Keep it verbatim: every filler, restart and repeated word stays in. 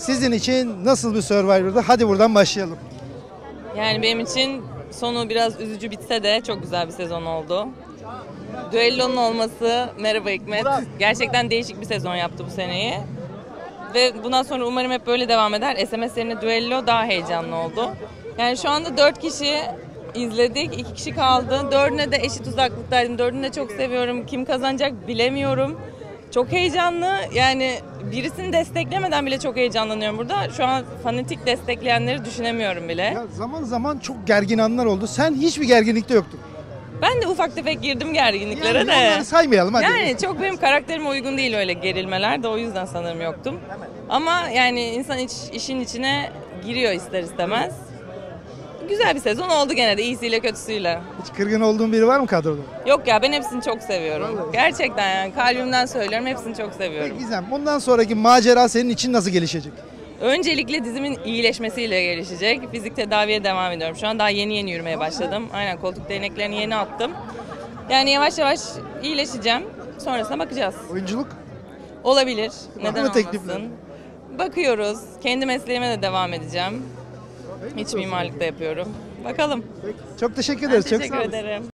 Sizin için nasıl bir Survivor'dı? Hadi buradan başlayalım. Yani benim için sonu biraz üzücü bitse de çok güzel bir sezon oldu. Düellonun olması, merhaba Hikmet, gerçekten değişik bir sezon yaptı bu seneyi. Ve bundan sonra umarım hep böyle devam eder. S M S yerine düello daha heyecanlı oldu. Yani şu anda dört kişi izledik, iki kişi kaldı. Dördüne de eşit uzaklıktaydım. Dördünü de çok seviyorum. Kim kazanacak bilemiyorum. Çok heyecanlı. Yani birisini desteklemeden bile çok heyecanlanıyorum burada. Şu an fanatik destekleyenleri düşünemiyorum bile. Ya zaman zaman çok gergin anlar oldu. Sen hiçbir gerginlikte yoktun. Ben de ufak tefek girdim gerginliklere Yani de. onları saymayalım hadi. Yani çok benim karakterime uygun değil öyle gerilmeler de, o yüzden sanırım yoktum. Ama yani insan iç, işin içine giriyor ister istemez. Güzel bir sezon oldu gene de, iyisiyle kötüsüyle. Hiç kırgın olduğun biri var mı kadroda? Yok ya, ben hepsini çok seviyorum. Vallahi. Gerçekten yani kalbimden söylüyorum, hepsini çok seviyorum. Peki Gizem, bundan sonraki macera senin için nasıl gelişecek? Öncelikle dizimin iyileşmesiyle gelişecek. Fizik tedaviye devam ediyorum. Şu an daha yeni yeni yürümeye başladım. Aynen, koltuk değneklerini yeni attım. Yani yavaş yavaş iyileşeceğim. Sonrasına bakacağız. Oyunculuk? Olabilir. Var Neden mı teklifler? olmasın? Bakıyoruz. Kendi mesleğime de devam edeceğim. İç mimarlıkta yapıyorum. Bakalım. Çok teşekkür Ben ederiz. Çok teşekkür sağ olun. ederim.